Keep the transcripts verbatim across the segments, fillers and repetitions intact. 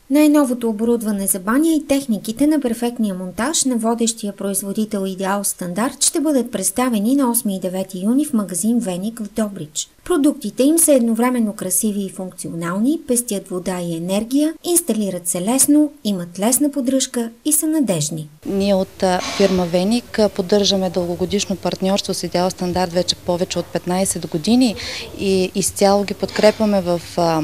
Най-новото оборудване за баня и техниките на перфектния монтаж на водещия производител Идеал Стандарт ще бъдат представени на осми и девети юни в магазин Веник в Добрич. Продуктите им са едновременно красиви и функционални, пестят вода и енергия, инсталират се лесно, имат лесна поддръжка и са надежни. Ние от фирма Веник поддържаме дългогодишно партньорство с Идеал Стандарт вече повече от петнайсет години и изцяло ги подкрепяме в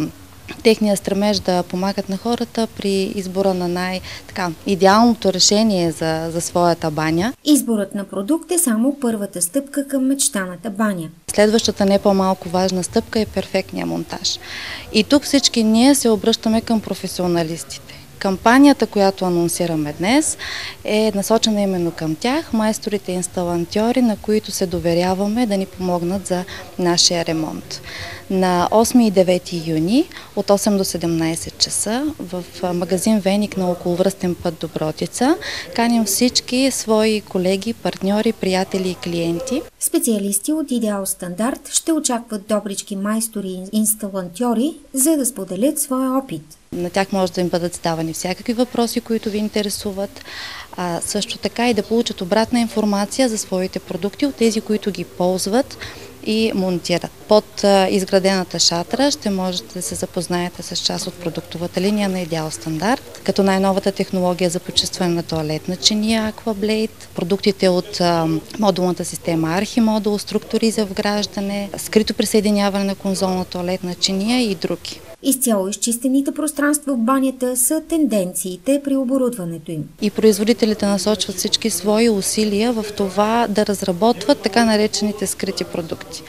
техния стремеж да помагат на хората при избора на най-идеалното решение за, за своята баня. Изборът на продукт е само първата стъпка към мечтаната баня. Следващата не по-малко важна стъпка е перфектния монтаж. И тук всички ние се обръщаме към професионалистите. Кампанията, която анонсираме днес, е насочена именно към тях, майсторите и инсталантьори, на които се доверяваме да ни помогнат за нашия ремонт. На осми и девети юни от осем до седемнайсет часа в магазин Веник на Околовръстен път Добротица каним всички свои колеги, партньори, приятели и клиенти. Специалисти от Идеал Стандарт ще очакват добрички майстори и инсталантьори, за да споделят своя опит. На тях може да им бъдат задавани всякакви въпроси, които ви интересуват, а също така и да получат обратна информация за своите продукти от тези, които ги ползват и монтират. Под изградената шатра ще можете да се запознаете с част от продуктовата линия на Идеал Стандарт, като най-новата технология за почистване на тоалетна чиния Aquablade, продуктите от модулната система Archimodul, структури за вграждане, скрито присъединяване на конзолна тоалетна чиния и други. Изцяло изчистените пространства в банята са тенденциите при оборудването им. И производителите насочват всички свои усилия в това да разработват така наречените скрити продукти.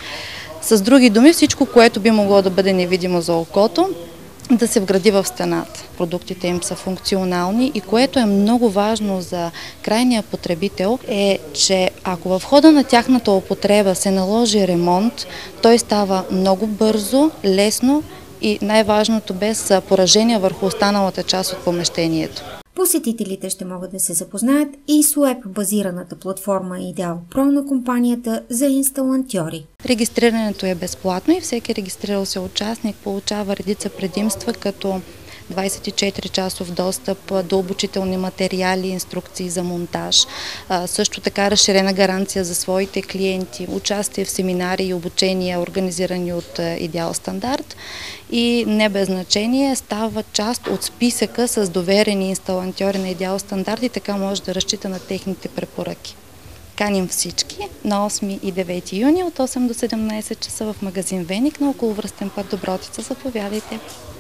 С други думи, всичко, което би могло да бъде невидимо за окото, да се вгради в стената. Продуктите им са функционални и което е много важно за крайния потребител е, че ако в хода на тяхната употреба се наложи ремонт, той става много бързо, лесно и най-важното без поражения върху останалата част от помещението. Посетителите ще могат да се запознаят и с уеб-базираната платформа Идеал Про на компанията за инсталантьори. Регистрирането е безплатно и всеки регистрирал се участник получава редица предимства, като двайсет и четири часов достъп до обучителни материали, инструкции за монтаж, също така разширена гаранция за своите клиенти, участие в семинари и обучения, организирани от Идеал Стандарт и не без значение става част от списъка с доверени инсталантьори на Идеал Стандарт и така може да разчита на техните препоръки. Каним всички на осми и девети юни от осем до седемнайсет часа в магазин Веник на Околовръстен път Добротица. Заповядайте!